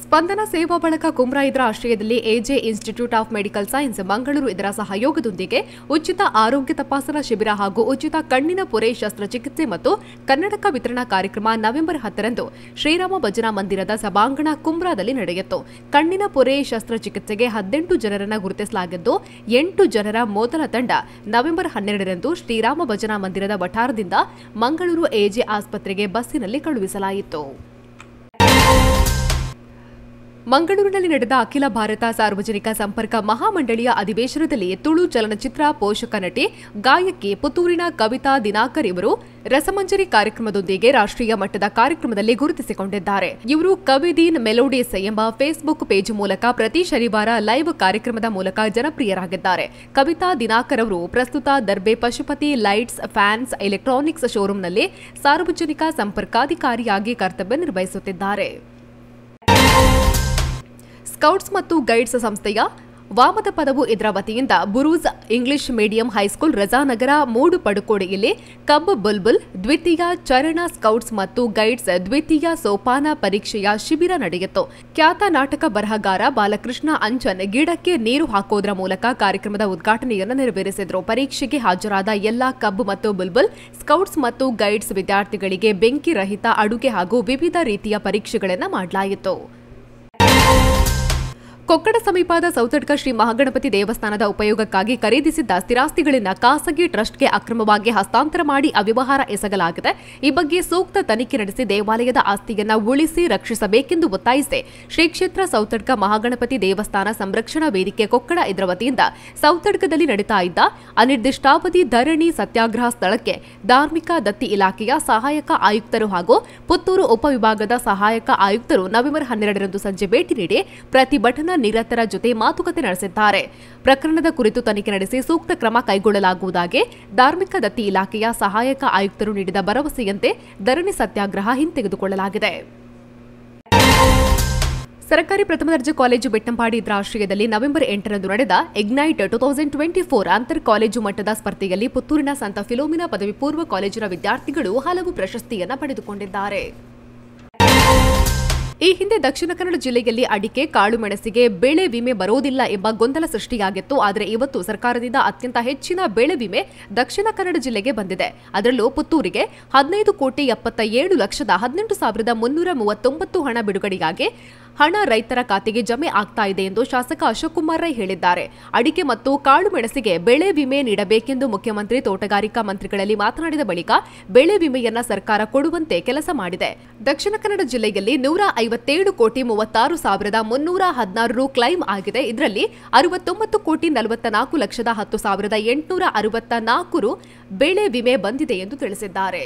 ಸ್ಪಂದನ ಸೇವಾ ಬಳಗ ಕುಮ್ರಾ ಇದರ ಆಶ್ರಯದಲ್ಲಿ AJ institute of medical science Mangaluru ಇದರ ಸಹಯೋಗದೊಂದಿಗೆ ಉಚಿತ ಆರೋಗ್ಯ ತಪಾಸಣಾ ಶಿಬಿರ ಹಾಗೂ ಉಚಿತ ಕಣ್ಣಿನ ಪೊರೆ ಶಸ್ತ್ರಚಿಕಿತ್ಸೆ ಮತ್ತು ಕನ್ನಡಕ ವಿತರಣಾ ಕಾರ್ಯಕ್ರಮ ನವೆಂಬರ್ 10ರಂದು ಶ್ರೀರಾಮ ಭಜನಾ ಮಂದಿರದ ಸಭಾಂಗಣ ಕುಮ್ರಾದಲ್ಲಿ ನಡೆಯಿತು. ಕಣ್ಣಿನ ಪೊರೆ ಶಸ್ತ್ರಚಿಕಿತ್ಸೆಗೆ 18 ಜನರನ್ನು ಗುರುತಿಸಲಾಗಿದ್ದು 8 ಜನರ ಮೊದಲ ತಂಡ ನವೆಂಬರ್ 12ರಂದು ಶ್ರೀರಾಮ ಭಜನಾ ಮಂದಿರದ ವಠಾರದಿಂದ ಮಂಗಳೂರು ಎಜೆ ಆಸ್ಪತ್ರೆಗೆ ಬಸ್ಸಿನಲ್ಲಿ ಕಳುಹಿಸಲಾಯಿತು. ಮಂಗಳೂರಿನಲ್ಲಿ ನಡೆದ ಅಖಿಲ ಭಾರತ ಸಾರ್ವಜನಿಕ ಸಂಪರ್ಕ ಮಹಾಮಂಡಳಿಯ ಅಧಿವೇಶನದಲ್ಲಿ ತುಳು ಚಲನಚಿತ್ರ ಪೋಷಕ ನಟಿ ಗಾಯಕಿ ಪುತ್ತೂರಿನ ಕವಿತಾ ದಿನಾಕರ್ ಇವರು ರಸಮಂಜರಿ ಕಾರ್ಯಕ್ರಮದೊಂದಿಗೆ ರಾಷ್ಟ್ರೀಯ ಮಟ್ಟದ ಕಾರ್ಯಕ್ರಮದಲ್ಲಿ ಗುರುತಿಸಿಕೊಂಡಿದ್ದಾರೆ. ಇವರು ಕವಿದೀನ್ ಮೆಲೋಡಿಸ್ ಎಂಬ ಫೇಸ್ಬುಕ್ ಪೇಜ್ ಮೂಲಕ ಪ್ರತಿ ಶನಿವಾರ ಲೈವ್ ಕಾರ್ಯಕ್ರಮದ ಮೂಲಕ ಜನಪ್ರಿಯರಾಗಿದ್ದಾರೆ. ಕವಿತಾ ದಿನಾಕರ್ ಅವರು ಪ್ರಸ್ತುತ Darbe Pashupati lights fans electronics ಶೋರೂಂನಲ್ಲಿ ಸಾರ್ವಜನಿಕ ಸಂಪರ್ಕಾಧಿಕಾರಿಯಾಗಿ ಕರ್ತವ್ಯ ನಿರ್ವಹಿಸುತ್ತಿದ್ದಾರೆ. ಸ್ಕೌಟ್ಸ್ ಮತ್ತು ಗೈಡ್ಸ್ ಸಂಸ್ಥೆಯ ವಾಮದ ಪದವು ಇದರ ವತಿಯಿಂದ ಬುರೂಜ್ ಇಂಗ್ಲಿಷ್ ಮೀಡಿಯಂ ಹೈಸ್ಕೂಲ್ ರಜಾನಗರ ಮೂಡು ಪಡುಕೋಡೆಯಲ್ಲಿ ಕಬ್ ಬುಲ್ಬುಲ್ ದ್ವಿತೀಯ ಚರಣ ಸ್ಕೌಟ್ಸ್ ಮತ್ತು ಗೈಡ್ಸ್ ದ್ವಿತೀಯ ಸೋಪಾನ ಪರೀಕ್ಷೆಯ ಶಿಬಿರ ನಡೆಯಿತು. ಖ್ಯಾತ ನಾಟಕ ಬರಹಗಾರ ಬಾಲಕೃಷ್ಣ ಅಂಚನ್ ಗಿಡಕ್ಕೆ ನೀರು ಹಾಕೋದ್ರ ಮೂಲಕ ಕಾರ್ಯಕ್ರಮದ ಉದ್ಘಾಟನೆಯನ್ನು ನೆರವೇರಿಸಿದರು. ಪರೀಕ್ಷೆಗೆ ಹಾಜರಾದ ಎಲ್ಲಾ ಕಬ್ ಮತ್ತು ಬುಲ್ಬುಲ್ ಸ್ಕೌಟ್ಸ್ ಮತ್ತು ಗೈಡ್ಸ್ ವಿದ್ಯಾರ್ಥಿಗಳಿಗೆ ಬೆಂಕಿ ರಹಿತ ಅಡುಗೆ ಹಾಗೂ ವಿವಿಧ ರೀತಿಯ ಪರೀಕ್ಷೆಗಳನ್ನು ಮಾಡಲಾಯಿತು. ಕೊಕ್ಕಡ ಸಮೀಪದ ಸೌತಡ್ಕ ಶ್ರೀ ಮಹಾಗಣಪತಿ ದೇವಸ್ಥಾನದ ಉಪಯೋಗಕ್ಕಾಗಿ ಖರೀದಿಸಿದ್ದ ಸ್ಥಿರಾಸ್ತಿಗಳನ್ನು ಖಾಸಗಿ ಟ್ರಸ್ಟ್ಗೆ ಅಕ್ರಮವಾಗಿ ಹಸ್ತಾಂತರ ಮಾಡಿ ಅವ್ಯವಹಾರ ಎಸಗಲಾಗಿದೆ. ಈ ಬಗ್ಗೆ ಸೂಕ್ತ ತನಿಖೆ ನಡೆಸಿ ದೇವಾಲಯದ ಆಸ್ತಿಯನ್ನು ಉಳಿಸಿ ರಕ್ಷಿಸಬೇಕೆಂದು ಒತ್ತಾಯಿಸಿ ಶ್ರೀ ಕ್ಷೇತ್ರ ಸೌತಡ್ಕ ಮಹಾಗಣಪತಿ ದೇವಸ್ಥಾನ ಸಂರಕ್ಷಣಾ ವೇದಿಕೆ ಕೊಕ್ಕಡ ಇದರ ವತಿಯಿಂದ ಸೌತಡ್ಕದಲ್ಲಿ ನಡೀತಾ ಇದ್ದ ಅನಿರ್ದಿಷ್ಟಾವಧಿ ಧರಣಿ ಸತ್ಯಾಗ್ರಹ ಸ್ಥಳಕ್ಕೆ ಧಾರ್ಮಿಕ ದತ್ತಿ ಇಲಾಖೆಯ ಸಹಾಯಕ ಆಯುಕ್ತರು ಹಾಗೂ ಪುತ್ತೂರು ಉಪವಿಭಾಗದ ಸಹಾಯಕ ಆಯುಕ್ತರು ನವೆಂಬರ್ 12ರಂದು ಸಂಜೆ ಭೇಟಿ ನೀಡಿ ಪ್ರತಿಭಟನಾ ನಿರತರ ಜೊತೆ ಮಾತುಕತೆ ನಡೆಸಿದ್ದಾರೆ. ಪ್ರಕರಣದ ಕುರಿತು ತನಿಖೆ ನಡೆಸಿ ಸೂಕ್ತ ಕ್ರಮ ಕೈಗೊಳ್ಳಲಾಗುವುದಾಗಿ ಧಾರ್ಮಿಕ ದತ್ತಿ ಇಲಾಖೆಯ ಸಹಾಯಕ ಆಯುಕ್ತರು ನೀಡಿದ ಭರವಸೆಯಂತೆ ಧರಣಿ ಸತ್ಯಾಗ್ರಹ ಹಿಂತೆಗೆದುಕೊಳ್ಳಲಾಗಿದೆ. ಸರ್ಕಾರಿ ಪ್ರಥಮ ದರ್ಜೆ ಕಾಲೇಜು ಬೆಟ್ಟಂಪಾಡಿ ಇದರ ಆಶ್ರಯದಲ್ಲಿ ನವೆಂಬರ್ 8ರಂದು ನಡೆದ ಇಗ್ನೈಟ್ 2024 ಅಂತರ್ ಕಾಲೇಜು ಮಟ್ಟದ ಸ್ಪರ್ಧೆಯಲ್ಲಿ ಪುತ್ತೂರಿನ ಸಂತ ಫಿಲೋಮಿನಾ ಪದವಿ ಪೂರ್ವ ಕಾಲೇಜಿನ ವಿದ್ಯಾರ್ಥಿಗಳು ಹಲವು ಪ್ರಶಸ್ತಿಯನ್ನು ಪಡೆದುಕೊಂಡಿದ್ದಾರೆ. ಈ ಹಿಂದೆ ದಕ್ಷಿಣ ಕನ್ನಡ ಜಿಲ್ಲೆಯಲ್ಲಿ ಅಡಿಕೆ ಕಾಳುಮೆಣಸಿಗೆ ಬೆಳೆ ವಿಮೆ ಬರೋದಿಲ್ಲ ಎಂಬ ಗೊಂದಲ ಸೃಷ್ಟಿಯಾಗಿತ್ತು. ಆದರೆ ಇವತ್ತು ಸರ್ಕಾರದಿಂದ ಅತ್ಯಂತ ಹೆಚ್ಚಿನ ಬೆಳೆ ವಿಮೆ ದಕ್ಷಿಣ ಕನ್ನಡ ಜಿಲ್ಲೆಗೆ ಬಂದಿದೆ. ಅದರಲ್ಲೂ ಪುತ್ತೂರಿಗೆ 15,77,18,339 ಹಣ ಬಿಡುಗಡೆಯಾಗಿ ಹಣ ರೈತರ ಖಾತೆಗೆ ಜಮೆ ಆಗ್ತಾ ಇದೆ ಎಂದು ಶಾಸಕ ಅಶೋಕ್ ಕುಮಾರ್ ರೈ ಹೇಳಿದ್ದಾರೆ. ಅಡಿಕೆ ಮತ್ತು ಕಾಳುಮೆಣಸಿಗೆ ಬೆಳೆ ವಿಮೆ ನೀಡಬೇಕೆಂದು ಮುಖ್ಯಮಂತ್ರಿ ತೋಟಗಾರಿಕಾ ಮಂತ್ರಿಗಳಲ್ಲಿ ಮಾತನಾಡಿದ ಬಳಿಕ ಬೆಳೆ ವಿಮೆಯನ್ನ ಸರ್ಕಾರ ಕೊಡುವಂತೆ ಕೆಲಸ ಮಾಡಿದೆ. ದಕ್ಷಿಣ ಕನ್ನಡ ಜಿಲ್ಲೆಯಲ್ಲಿ 150,36,316 ರು ಕ್ಲೈಮ್ ಆಗಿದೆ. ಇದರಲ್ಲಿ 69,44,10,864 ರು ಬೆಳೆ ವಿಮೆ ಬಂದಿದೆ ಎಂದು ತಿಳಿಸಿದ್ದಾರೆ.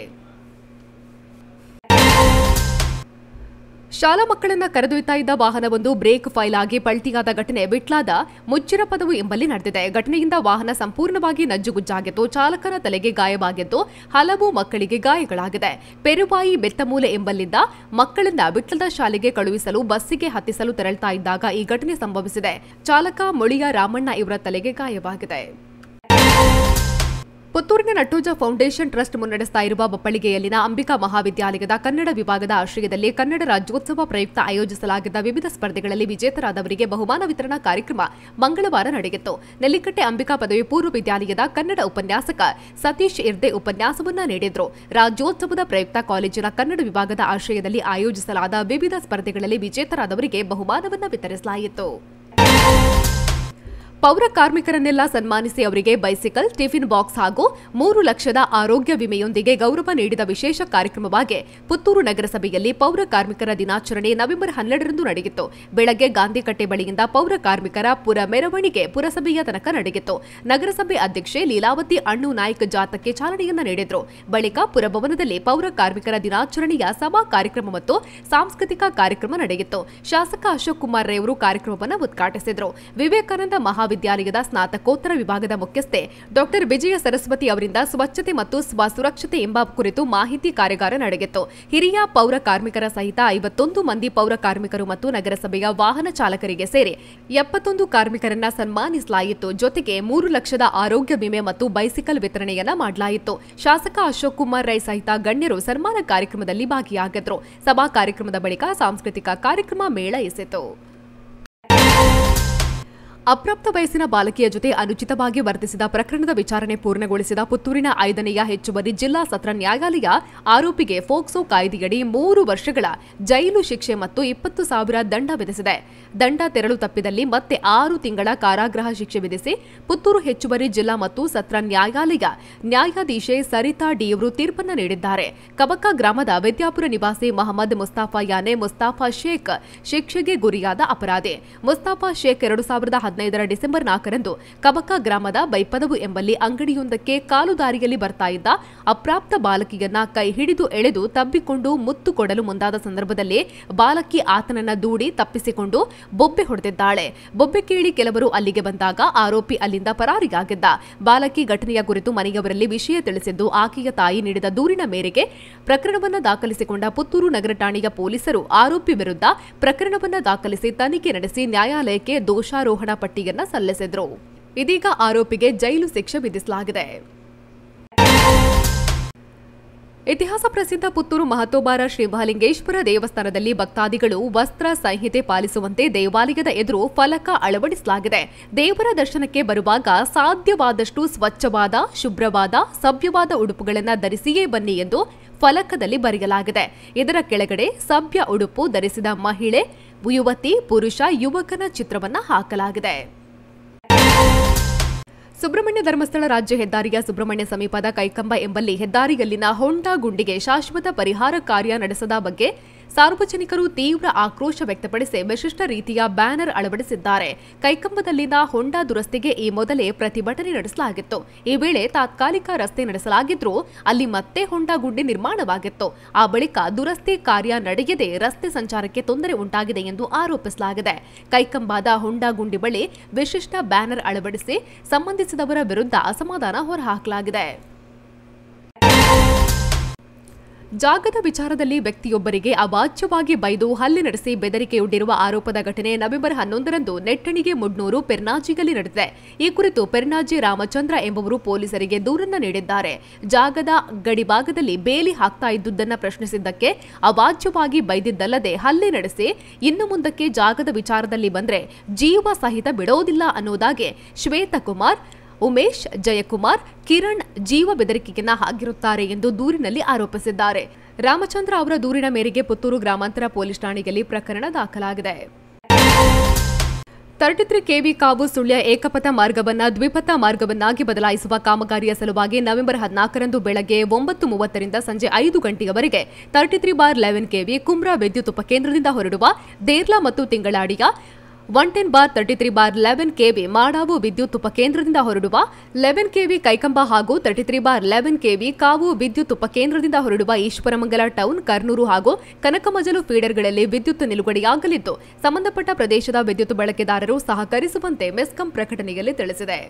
ಶಾಲಾ ಮಕ್ಕಳನ್ನ ಕರೆದೊಯ್ತಾ ಇದ್ದ ವಾಹನವೊಂದು ಬ್ರೇಕ್ ಫೈಲ್ ಆಗಿ ಪಲ್ಟಿಯಾದ ಘಟನೆ ವಿಟ್ಲಾದ ಮುಚ್ಚಿರಪದವು ಎಂಬಲ್ಲಿ ನಡೆದಿದೆ. ಘಟನೆಯಿಂದ ವಾಹನ ಸಂಪೂರ್ಣವಾಗಿ ನಜ್ಜುಗುಜ್ಜಾಗಿದ್ದು ಚಾಲಕನ ತಲೆಗೆ ಗಾಯವಾಗಿದ್ದು ಹಲವು ಮಕ್ಕಳಿಗೆ ಗಾಯಗಳಾಗಿದೆ. ಪೆರುವಾಯಿ ಬೆತ್ತಮೂಲೆ ಎಂಬಲ್ಲಿಂದ ಮಕ್ಕಳನ್ನ ವಿಟ್ಲದ ಶಾಲೆಗೆ ಕಳುಹಿಸಲು ಬಸ್ಸಿಗೆ ಹತ್ತಿಸಲು ತೆರಳುತ್ತಾ ಇದ್ದಾಗ ಈ ಘಟನೆ ಸಂಭವಿಸಿದೆ. ಚಾಲಕ ಮೊಳಿಯ ರಾಮಣ್ಣ ಇವರ ತಲೆಗೆ ಗಾಯವಾಗಿದೆ. ಪುತ್ತೂರಿನ ನಟ್ಟೋಜ ಫೌಂಡೇಶನ್ ಟ್ರಸ್ಟ್ ಮುನ್ನಡೆಸ್ತಾ ಇರುವ ಬಪ್ಪಳಿಗೆಯಲ್ಲಿನ ಅಂಬಿಕಾ ಮಹಾವಿದ್ಯಾಲಯದ ಕನ್ನಡ ವಿಭಾಗದ ಆಶ್ರಯದಲ್ಲಿ ಕನ್ನಡ ರಾಜ್ಯೋತ್ಸವ ಪ್ರಯುಕ್ತ ಆಯೋಜಿಸಲಾಗಿದ್ದ ವಿವಿಧ ಸ್ಪರ್ಧೆಗಳಲ್ಲಿ ವಿಜೇತರಾದವರಿಗೆ ಬಹುಮಾನ ವಿತರಣಾ ಕಾರ್ಯಕ್ರಮ ಮಂಗಳವಾರ ನಡೆಯಿತು. ನೆಲ್ಲಿಕಟ್ಟೆ ಅಂಬಿಕಾ ಪದವಿ ಪೂರ್ವ ವಿದ್ಯಾಲಯದ ಕನ್ನಡ ಉಪನ್ಯಾಸಕ ಸತೀಶ್ ಇರ್ದೆ ಉಪನ್ಯಾಸವನ್ನ ನೀಡಿದ್ರು. ರಾಜ್ಯೋತ್ಸವದ ಪ್ರಯುಕ್ತ ಕಾಲೇಜಿನ ಕನ್ನಡ ವಿಭಾಗದ ಆಶ್ರಯದಲ್ಲಿ ಆಯೋಜಿಸಲಾದ ವಿವಿಧ ಸ್ಪರ್ಧೆಗಳಲ್ಲಿ ವಿಜೇತರಾದವರಿಗೆ ಬಹುಮಾನವನ್ನು ವಿತರಿಸಲಾಯಿತು. ಪೌರ ಕಾರ್ಮಿಕರನ್ನೆಲ್ಲ ಸನ್ಮಾನಿಸಿ ಅವರಿಗೆ ಬೈಸಿಕಲ್, ಟಿಫಿನ್ ಬಾಕ್ಸ್ ಹಾಗೂ 3 ಲಕ್ಷದ ಆರೋಗ್ಯ ವಿಮೆಯೊಂದಿಗೆ ಗೌರವ ನೀಡಿದ ವಿಶೇಷ ಕಾರ್ಯಕ್ರಮವಾಗಿ ಪುತ್ತೂರು ನಗರಸಭೆಯಲ್ಲಿ ಪೌರ ಕಾರ್ಮಿಕರ ದಿನಾಚರಣೆ ನವೆಂಬರ್ 12ರಂದು ನಡೆಯಿತು. ಬೆಳಗ್ಗೆ ಗಾಂಧಿಕಟ್ಟೆ ಬಳಿಯಿಂದ ಪೌರ ಕಾರ್ಮಿಕರ ಪುರ ಮೆರವಣಿಗೆ ಪುರಸಭೆಯ ತನಕ ನಡೆಯಿತು. ನಗರಸಭೆ ಅಧ್ಯಕ್ಷೆ ಲೀಲಾವತಿ ಅಣ್ಣು ನಾಯ್ಕ್ ಜಾಥಾಕ್ಕೆ ಚಾಲನೆಯನ್ನ ನೀಡಿದ್ರು. ಬಳಿಕ ಪುರಭವನದಲ್ಲಿ ಪೌರ ಕಾರ್ಮಿಕರ ದಿನಾಚರಣೆಯ ಸಭಾ ಕಾರ್ಯಕ್ರಮ ಮತ್ತು ಸಾಂಸ್ಕೃತಿಕ ಕಾರ್ಯಕ್ರಮ ನಡೆಯಿತು. ಶಾಸಕ ಅಶೋಕ್ ಕುಮಾರ್ ರೈ ಅವರು ಕಾರ್ಯಕ್ರಮವನ್ನು ಉದ್ಘಾಟಿಸಿದರು. ವಿವೇಕಾನಂದ ಮಹಾವಿದ್ಯಾಲಯದ ಸ್ನಾತಕೋತ್ತರ ವಿಭಾಗದ ಮುಖ್ಯಸ್ಥೆ ಡಾಕ್ಟರ್ ವಿಜಯ ಸರಸ್ವತಿ ಅವರಿಂದ ಸ್ವಚ್ಛತೆ ಮತ್ತು ಸ್ವಸುರಕ್ಷತೆ ಎಂಬ ಕುರಿತು ಮಾಹಿತಿ ಕಾರ್ಯಾಗಾರ ನಡೆಯಿತು. ಹಿರಿಯ ಪೌರ ಕಾರ್ಮಿಕರ ಸಹಿತ 51 ಮಂದಿ ಪೌರ ಕಾರ್ಮಿಕರು ಮತ್ತು ನಗರಸಭೆಯ ವಾಹನ ಚಾಲಕರಿಗೆ ಸೇರಿ 71 ಕಾರ್ಮಿಕರನ್ನ ಸನ್ಮಾನಿಸಲಾಯಿತು. ಜೊತೆಗೆ 3 ಲಕ್ಷದ ಆರೋಗ್ಯ ವಿಮೆ ಮತ್ತು ಬೈಸಿಕಲ್ ವಿತರಣೆಯನ್ನ ಮಾಡಲಾಯಿತು. ಶಾಸಕ ಅಶೋಕ್ ಕುಮಾರ್ ರೈ ಸಹಿತ ಗಣ್ಯರು ಸನ್ಮಾನ ಕಾರ್ಯಕ್ರಮದಲ್ಲಿ ಭಾಗಿಯಾಗಿದ್ದರು. ಸಭಾ ಕಾರ್ಯಕ್ರಮದ ಬಳಿಕ ಸಾಂಸ್ಕೃತಿಕ ಕಾರ್ಯಕ್ರಮ ಮೇಳೈಸಿತು. ಅಪ್ರಾಪ್ತ ವಯಸ್ಸಿನ ಬಾಲಕಿಯ ಜೊತೆ ಅನುಚಿತವಾಗಿ ವರ್ತಿಸಿದ ಪ್ರಕರಣದ ವಿಚಾರಣೆ ಪೂರ್ಣಗೊಳಿಸಿದ ಪುತ್ತೂರಿನ 5ನೇ ಹೆಚ್ಚುವರಿ ಜಿಲ್ಲಾ ಸತ್ರ ನ್ಯಾಯಾಲಯ ಆರೋಪಿಗೆ ಫೋಕ್ಸೋ ಕಾಯ್ದೆಯಡಿ 3 ವರ್ಷಗಳ ಜೈಲು ಶಿಕ್ಷೆ ಮತ್ತು 20,000 ದಂಡ ವಿಧಿಸಿದೆ. ದಂಡ ತೆರಳು ತಪ್ಪಿದಲ್ಲಿ ಮತ್ತೆ 6 ತಿಂಗಳ ಕಾರಾಗೃಹ ಶಿಕ್ಷೆ ವಿಧಿಸಿ ಪುತ್ತೂರು ಹೆಚ್ಚುವರಿ ಜಿಲ್ಲಾ ಮತ್ತು ಸತ್ರ ನ್ಯಾಯಾಲಯ ನ್ಯಾಯಾಧೀಶೆ ಸರಿತಾ ಡಿಯವರು ತೀರ್ಪನ್ನು ನೀಡಿದ್ದಾರೆ. ಕಬಕ ಗ್ರಾಮದ ವಿದ್ಯಾಪುರ ನಿವಾಸಿ ಮಹಮ್ಮದ್ ಮುಸ್ತಾಫಾ ಯಾನೆ ಮುಸ್ತಾಫಾ ಶೇಖ್ ಶಿಕ್ಷೆಗೆ ಗುರಿಯಾದ ಅಪರಾಧಿ. ಮುಸ್ತಾಫಾ ಶೇಖ್ 2015 ಡಿಸೆಂಬರ್ 4ರಂದು ಕಬಕ ಗ್ರಾಮದ ಬೈಪದವು ಎಂಬಲ್ಲಿ ಅಂಗಡಿಯೊಂದಕ್ಕೆ ಕಾಲು ದಾರಿಯಲ್ಲಿ ಬರ್ತಾ ಇದ್ದ ಅಪ್ರಾಪ್ತ ಬಾಲಕಿಯನ್ನ ಕೈ ಹಿಡಿದು ಎಳೆದು ತಬ್ಬಿಕೊಂಡು ಮುತ್ತು ಕೊಡಲು ಮುಂದಾದ ಸಂದರ್ಭದಲ್ಲಿ ಬಾಲಕಿ ಆತನನ್ನ ದೂಡಿ ತಪ್ಪಿಸಿಕೊಂಡು ಬೊಬ್ಬೆ ಹೊಡೆದಿದ್ದಾಳೆ. ಬೊಬ್ಬೆ ಕೇಳಿ ಕೆಲವರು ಅಲ್ಲಿಗೆ ಬಂದಾಗ ಆರೋಪಿ ಅಲ್ಲಿಂದ ಪರಾರಿಯಾಗಿದ್ದ. ಬಾಲಕಿ ಘಟನೆಯ ಕುರಿತು ಮನೆಯವರಲ್ಲಿ ವಿಷಯ ತಿಳಿಸಿದ್ದು ಆಕೆಯ ತಾಯಿ ನೀಡಿದ ದೂರಿನ ಮೇರೆಗೆ ಪ್ರಕರಣವನ್ನು ದಾಖಲಿಸಿಕೊಂಡ ಪುತ್ತೂರು ನಗರ ಠಾಣೆಯ ಪೊಲೀಸರು ಆರೋಪಿ ವಿರುದ್ಧ ಪ್ರಕರಣವನ್ನು ದಾಖಲಿಸಿ ತನಿಖೆ ನಡೆಸಿ ನ್ಯಾಯಾಲಯಕ್ಕೆ ದೋಷಾರೋಹಣ ಪಟ್ಟಿಯನ್ನ ಸಲ್ಲಿಸಿದ್ರು. ಇದೀಗ ಆರೋಪಿಗೆ ಜೈಲು ಶಿಕ್ಷೆ ವಿಧಿಸಲಾಗಿದೆ. ಇತಿಹಾಸ ಪ್ರಸಿದ್ಧ ಪುತ್ತೂರು ಮಹತೋಬಾರ ಶ್ರೀ ಮಹಾಲಿಂಗೇಶ್ವರ ದೇವಸ್ಥಾನದಲ್ಲಿ ಭಕ್ತಾದಿಗಳು ವಸ್ತ್ರ ಸಂಹಿತೆ ಪಾಲಿಸುವಂತೆ ದೇವಾಲಯದ ಎದುರು ಫಲಕ ಅಳವಡಿಸಲಾಗಿದೆ. ದೇವರ ದರ್ಶನಕ್ಕೆ ಬರುವಾಗ ಸಾಧ್ಯವಾದಷ್ಟು ಸ್ವಚ್ಛವಾದ, ಶುಭ್ರವಾದ, ಸಭ್ಯವಾದ ಉಡುಪುಗಳನ್ನು ಧರಿಸಿಯೇ ಬನ್ನಿ ಎಂದು ಫಲಕದಲ್ಲಿ ಬರೆಯಲಾಗಿದೆ. ಇದರ ಕೆಳಗಡೆ ಸಭ್ಯ ಉಡುಪು ಧರಿಸಿದ ಮಹಿಳೆ, ಯುವತಿ, ಪುರುಷ, ಯುವಕನ ಚಿತ್ರವನ್ನ ಹಾಕಲಾಗಿದೆ. ಸುಬ್ರಹ್ಮಣ್ಯ ಧರ್ಮಸ್ಥಳ ರಾಜ್ಯ ಹೆದ್ದಾರಿಯ ಸುಬ್ರಹ್ಮಣ್ಯ ಸಮೀಪದ ಕೈಕಂಬ ಎಂಬಲ್ಲಿ ಹೆದ್ದಾರಿಯಲ್ಲಿನ ಹೊಂಡ ಗುಂಡಿಗೆ ಶಾಶ್ವತ ಪರಿಹಾರ ಕಾರ್ಯ ನಡೆಸದ ಬಗ್ಗೆ ಸಾರ್ವಜನಿಕರು ತೀವ್ರ ಆಕ್ರೋಶ ವ್ಯಕ್ತಪಡಿಸಿ ವಿಶಿಷ್ಟ ರೀತಿಯ ಬ್ಯಾನರ್ ಅಳವಡಿಸಿದ್ದಾರೆ. ಕೈಕಂಬದಲ್ಲಿನ ಹೊಂಡ ದುರಸ್ತಿಗೆ ಈ ಮೊದಲೇ ಪ್ರತಿಭಟನೆ ನಡೆಸಲಾಗಿತ್ತು. ಈ ವೇಳೆ ತಾತ್ಕಾಲಿಕ ರಸ್ತೆ ನಡೆಸಲಾಗಿದ್ರೂ ಅಲ್ಲಿ ಮತ್ತೆ ಹೊಂಡ ಗುಂಡಿ ನಿರ್ಮಾಣವಾಗಿತ್ತು. ಆ ಬಳಿಕ ದುರಸ್ತಿ ಕಾರ್ಯ ನಡೆಯದೆ ರಸ್ತೆ ಸಂಚಾರಕ್ಕೆ ತೊಂದರೆ ಉಂಟಾಗಿದೆ ಎಂದು ಆರೋಪಿಸಲಾಗಿದೆ. ಕೈಕಂಬಾದ ಹೊಂಡ ಗುಂಡಿ ಬಳಿ ವಿಶಿಷ್ಟ ಬ್ಯಾನರ್ ಅಳವಡಿಸಿ ಸಂಬಂಧಿಸಿದವರ ವಿರುದ್ಧ ಅಸಮಾಧಾನ ಹೊರಹಾಕಲಾಗಿದೆ. ಜಾಗದ ವಿಚಾರದಲ್ಲಿ ವ್ಯಕ್ತಿಯೊಬ್ಬರಿಗೆ ಅವಾಚ್ಯವಾಗಿ ಬೈದು ಹಲ್ಲೆ ನಡೆಸಿ ಬೆದರಿಕೆಯೊಡ್ಡಿರುವ ಆರೋಪದ ಘಟನೆ ನವೆಂಬರ್ 11ರಂದು ನೆಟ್ಟಣಿಗೆ ಮುಡ್ನೂರು ಪೆರ್ನಾಜಿಯಲ್ಲಿ ನಡೆದಿದೆ. ಈ ಕುರಿತು ಪೆರ್ನಾಜಿ ರಾಮಚಂದ್ರ ಎಂಬುವರು ಪೊಲೀಸರಿಗೆ ದೂರನ್ನ ನೀಡಿದ್ದಾರೆ. ಜಾಗದ ಗಡಿಭಾಗದಲ್ಲಿ ಬೇಲಿ ಹಾಕ್ತಾ ಇದ್ದುದನ್ನು ಪ್ರಶ್ನಿಸಿದ್ದಕ್ಕೆ ಅವಾಚ್ಯವಾಗಿ ಬೈದಿದ್ದಲ್ಲದೆ ಹಲ್ಲೆ ನಡೆಸಿ ಇನ್ನು ಮುಂದಕ್ಕೆ ಜಾಗದ ವಿಚಾರದಲ್ಲಿ ಬಂದ್ರೆ ಜೀವ ಸಹಿತ ಬಿಡೋದಿಲ್ಲ ಅನ್ನೋದಾಗಿ ಶ್ವೇತಕುಮಾರ್, ಉಮೇಶ್, ಜಯಕುಮಾರ್, ಕಿರಣ್ ಜೀವ ಬೆದರಿಕೆಯನ್ನ ಹಾಕಿರುತ್ತಾರೆ ಎಂದು ದೂರಿನಲ್ಲಿ ಆರೋಪಿಸಿದ್ದಾರೆ. ರಾಮಚಂದ್ರ ಅವರ ದೂರಿನ ಮೇರೆಗೆ ಪುತ್ತೂರು ಗ್ರಾಮಾಂತರ ಪೊಲೀಸ್ ಠಾಣೆಯಲ್ಲಿ ಪ್ರಕರಣ ದಾಖಲಾಗಿದೆ. 33 ಕೆವಿ ಕಾವು ಸುಳ್ಯ ಏಕಪಥ ಮಾರ್ಗವನ್ನು ದ್ವಿಪಥ ಮಾರ್ಗವನ್ನಾಗಿ ಬದಲಾಯಿಸುವ ಕಾಮಗಾರಿಯ ಸಲುವಾಗಿ ನವೆಂಬರ್ 14ರಂದು ಬೆಳಗ್ಗೆ 9:30ರಿಂದ ಸಂಜೆ 5 ಗಂಟೆಯವರೆಗೆ 33/11 ಕೆವಿ ಕುಮ್ರಾ ವಿದ್ಯುತ್ ಉಪಕೇಂದ್ರದಿಂದ ಹೊರಡುವ ದೇರ್ಲಾ ಮತ್ತು ತಿಂಗಳಾಡಿಯ 110/33/11 ಕೆವಿ ಮಾಡಾವು ವಿದ್ಯುತ್ ಉಪಕೇಂದ್ರದಿಂದ ಹೊರಡುವ 11 ಕೆವಿ ಕೈಕಂಬ ಹಾಗೂ 33/11 ಕೆವಿ ಕಾವು ವಿದ್ಯುತ್ ಉಪಕೇಂದ್ರದಿಂದ ಹೊರಡುವ ಈಶ್ವರಮಂಗಲ ಟೌನ್, ಕರ್ನೂರು ಹಾಗೂ ಕನಕಮಜಲು ಫೀಡರ್ಗಳಲ್ಲಿ ವಿದ್ಯುತ್ ನಿಲುಗಡೆಯಾಗಲಿದ್ದು ಸಂಬಂಧಪಟ್ಟ ಪ್ರದೇಶದ ವಿದ್ಯುತ್ ಬಳಕೆದಾರರು ಸಹಕರಿಸುವಂತೆ ಮೆಸ್ಕಾಂ ಪ್ರಕಟಣೆಯಲ್ಲಿ ತಿಳಿಸಿದೆ.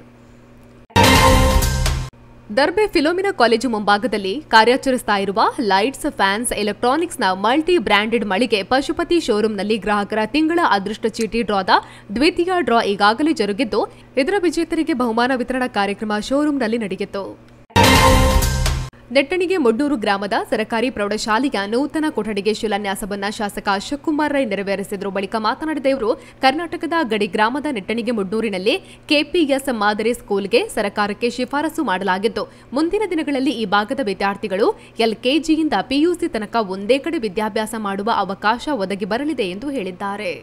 ದರ್ಬೆ ಫಿಲೋಮಿನಾ ಕಾಲೇಜು ಮುಂಭಾಗದಲ್ಲಿ ಕಾರ್ಯಾಚರಿಸ್ತಾ ಇರುವ ಲೈಟ್ಸ್, ಫ್ಯಾನ್ಸ್, ಎಲೆಕ್ಟ್ರಾನಿಕ್ಸ್ನ ಮಲ್ಟಿ ಬ್ರ್ಯಾಂಡೆಡ್ ಮಳಿಗೆ ಪಶುಪತಿ ಶೋರೂಂನಲ್ಲಿ ಗ್ರಾಹಕರ ತಿಂಗಳ ಅದೃಷ್ಟ ಚೀಟಿ ಡ್ರಾದ ದ್ವಿತೀಯ ಡ್ರಾ ಈಗಾಗಲೇ ಜರುಗಿದ್ದು ಇದರ ವಿಜೇತರಿಗೆ ಬಹುಮಾನ ವಿತರಣಾ ಕಾರ್ಯಕ್ರಮ ಶೋರೂಂನಲ್ಲಿ ನಡೆಯಿತು. ನೆಟ್ಟಣಿಗೆ ಮುಡ್ನೂರು ಗ್ರಾಮದ ಸರ್ಕಾರಿ ಪ್ರೌಢಶಾಲೆಯ ನೂತನ ಕೊಠಡಿಗೆ ಶಿಲಾನ್ಯಾಸವನ್ನು ಶಾಸಕ ಅಶೋಕ್ ಕುಮಾರ್ ರೈ ನೆರವೇರಿಸಿದರು. ಬಳಿಕ ಮಾತನಾಡಿದ ಇವರು, ಕರ್ನಾಟಕದ ಗಡಿ ಗ್ರಾಮದ ನೆಟ್ಟಣಿಗೆ ಮುಡ್ನೂರಿನಲ್ಲಿ ಕೆಪಿಎಸ್ ಮಾದರಿ ಸ್ಕೂಲ್ಗೆ ಸರ್ಕಾರಕ್ಕೆ ಶಿಫಾರಸು ಮಾಡಲಾಗಿದ್ದು ಮುಂದಿನ ದಿನಗಳಲ್ಲಿ ಈ ಭಾಗದ ವಿದ್ಯಾರ್ಥಿಗಳು ಎಲ್ಕೆಜಿಯಿಂದ ಪಿಯುಸಿ ತನಕ ಒಂದೇ ಕಡೆ ವಿದ್ಯಾಭ್ಯಾಸ ಮಾಡುವ ಅವಕಾಶ ಒದಗಿ ಬರಲಿದೆ ಎಂದು ಹೇಳಿದ್ದಾರೆ.